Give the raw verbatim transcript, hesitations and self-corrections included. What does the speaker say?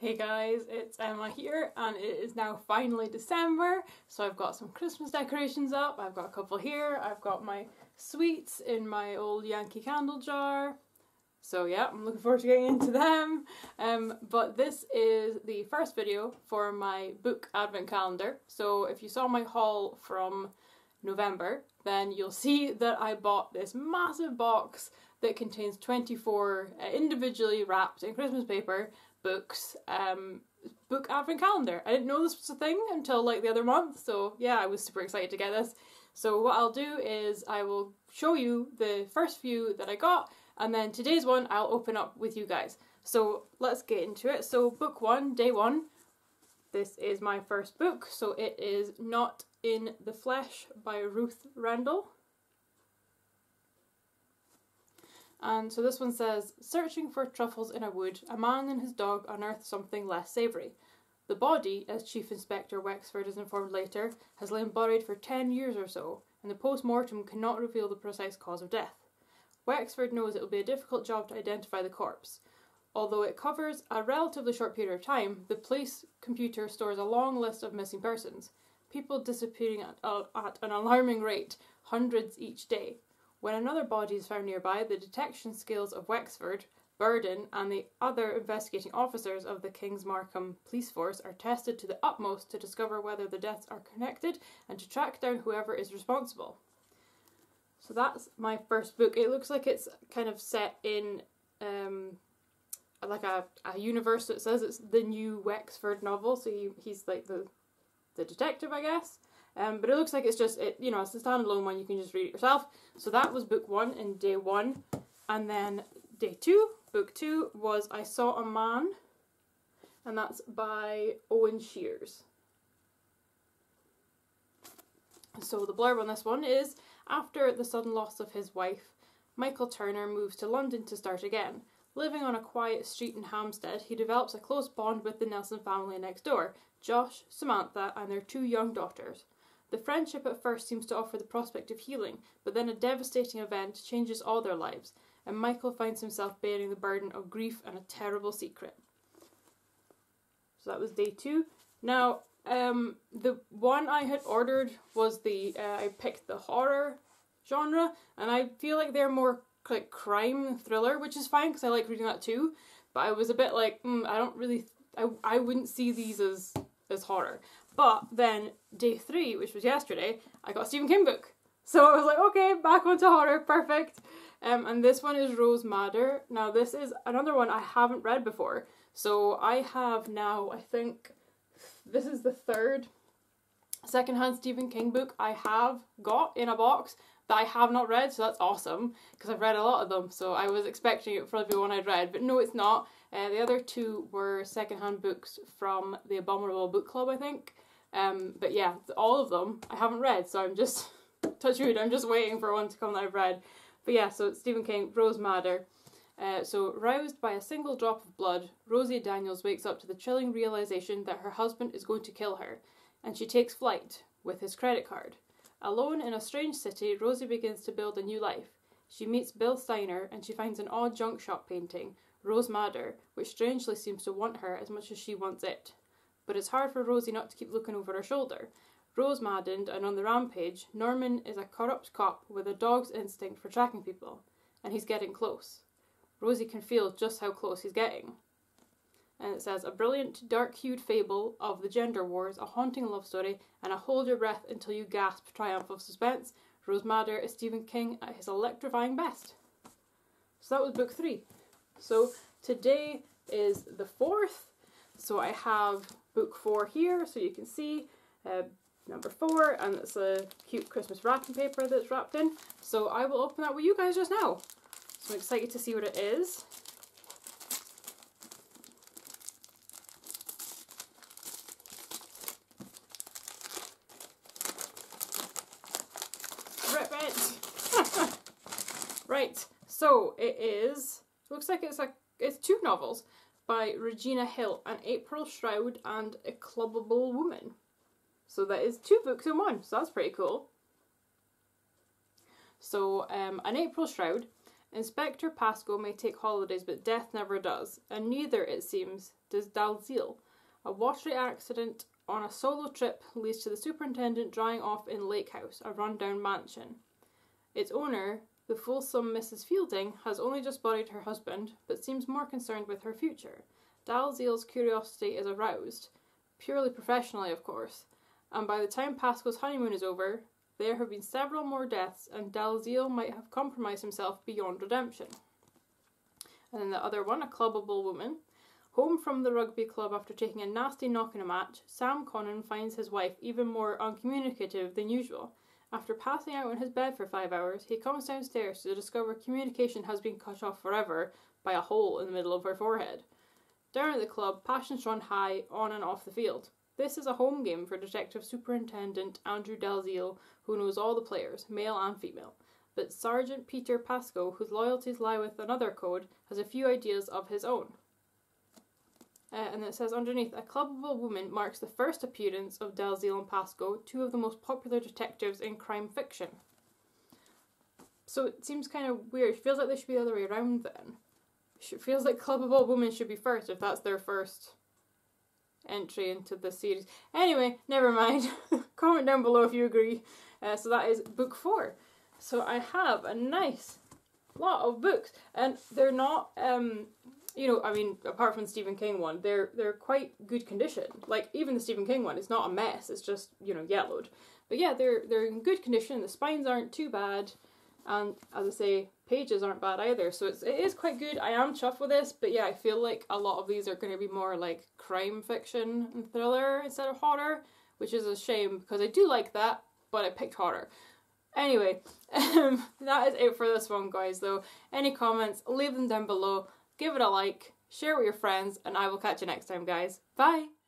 Hey guys, it's Emma here, and it is now finally December, so I've got some Christmas decorations up. I've got a couple here. I've got my sweets in my old Yankee candle jar. So yeah, I'm looking forward to getting into them. Um, but this is the first video for my book advent calendar. So if you saw my haul from November, then you'll see that I bought this massive box that contains twenty-four uh, individually wrapped in Christmas paper books, um, book advent calendar. I didn't know this was a thing until like the other month, so yeah, I was super excited to get this. So what I'll do is I will show you the first few that I got, and then today's one I'll open up with you guys. So let's get into it. So book one, day one, this is my first book. So it is Not in the Flesh by Ruth Rendell. And so this one says, searching for truffles in a wood, a man and his dog unearth something less savoury. The body, as Chief Inspector Wexford is informed later, has lain buried for ten years or so, and the post-mortem cannot reveal the precise cause of death. Wexford knows it will be a difficult job to identify the corpse. Although it covers a relatively short period of time, the police computer stores a long list of missing persons, people disappearing at, uh, at an alarming rate, hundreds each day. When another body is found nearby, the detection skills of Wexford, Burden, and the other investigating officers of the Kings Markham police force are tested to the utmost to discover whether the deaths are connected and to track down whoever is responsible. So that's my first book. It looks like it's kind of set in um, like a, a universe that says it's the new Wexford novel, so he, he's like the, the detective, I guess. Um, but it looks like it's just, it, you know, it's a standalone one, you can just read it yourself. So that was book one in day one. And then day two, book two, was I Saw a Man, and that's by Owen Shears. So the blurb on this one is, after the sudden loss of his wife, Michael Turner moves to London to start again. Living on a quiet street in Hampstead, he develops a close bond with the Nelson family next door, Josh, Samantha, and their two young daughters. The friendship at first seems to offer the prospect of healing, but then a devastating event changes all their lives, and Michael finds himself bearing the burden of grief and a terrible secret. So that was day two. Now, um, the one I had ordered was the, uh, I picked the horror genre, and I feel like they're more like crime thriller, which is fine because I like reading that too, but I was a bit like, mm, I don't really, I, I wouldn't see these as, as horror. But then day three, which was yesterday, I got a Stephen King book. So I was like, okay, back onto horror, perfect. Um, and this one is Rose Madder. Now this is another one I haven't read before. So I have now, I think, this is the third secondhand Stephen King book I have got in a box that I have not read, so that's awesome, because I've read a lot of them, so I was expecting it for the one I'd read, but no, it's not. Uh, the other two were secondhand books from the Abominable Book Club, I think. Um, but yeah, all of them I haven't read, so I'm just, touch wood, I'm just waiting for one to come that I've read. But yeah, so it's Stephen King, Rose Madder. Uh, so, roused by a single drop of blood, Rosie Daniels wakes up to the chilling realisation that her husband is going to kill her, and she takes flight with his credit card. Alone in a strange city, Rosie begins to build a new life. She meets Bill Steiner, and she finds an odd junk shop painting, Rose Madder, which strangely seems to want her as much as she wants it. But it's hard for Rosie not to keep looking over her shoulder. Rose maddened and on the rampage, Norman is a corrupt cop with a dog's instinct for tracking people, and he's getting close. Rosie can feel just how close he's getting. And it says, a brilliant, dark-hued fable of the gender wars, a haunting love story, and a hold your breath until you gasp triumph of suspense. Rose Madder is Stephen King at his electrifying best. So that was book three. So today is the fourth. So I have book four here, so you can see uh, number four, and it's a cute Christmas wrapping paper that's wrapped in. So I will open that with you guys just now. So I'm excited to see what it is. Rip it! Right, so it is, looks like it's like, it's two novels by Regina Hill, An April Shroud and A Clubbable Woman. So that is two books in one, so that's pretty cool. So, um, An April Shroud Inspector Pascoe may take holidays, but death never does, and neither, it seems, does Dalziel. A watery accident on a solo trip leads to the superintendent drying off in Lake House, a rundown mansion. Its owner, the fulsome Missus Fielding, has only just buried her husband, but seems more concerned with her future. Dalziel's curiosity is aroused, purely professionally of course, and by the time Pascoe's honeymoon is over, there have been several more deaths, and Dalziel might have compromised himself beyond redemption. And then the other one, A Clubbable Woman. Home from the rugby club after taking a nasty knock in a match, Sam Connon finds his wife even more uncommunicative than usual. After passing out in his bed for five hours, he comes downstairs to discover communication has been cut off forever by a hole in the middle of her forehead. Down at the club, passions run high on and off the field. This is a home game for Detective Superintendent Andrew Dalziel, who knows all the players, male and female. But Sergeant Peter Pascoe, whose loyalties lie with another code, has a few ideas of his own. Uh, and it says underneath, A Clubbable Woman marks the first appearance of Dalziel and Pascoe, two of the most popular detectives in crime fiction. So it seems kind of weird. It feels like they should be the other way around then. It feels like Clubbable Woman should be first if that's their first entry into the series. Anyway, never mind. Comment down below if you agree. Uh, so that is book four. So I have a nice lot of books, and they're not, um, you know, I mean, apart from the Stephen King one, they're they're quite good condition. Like even the Stephen King one, it's not a mess. It's just, you know, yellowed. But yeah, they're they're in good condition. The spines aren't too bad, and as I say, pages aren't bad either. So it's it is quite good. I am chuffed with this, but yeah, I feel like a lot of these are going to be more like crime fiction and thriller instead of horror, which is a shame because I do like that, but I picked horror. Anyway, um, that is it for this one, guys, though. Any comments, leave them down below, give it a like, share with your friends, and I will catch you next time, guys. Bye!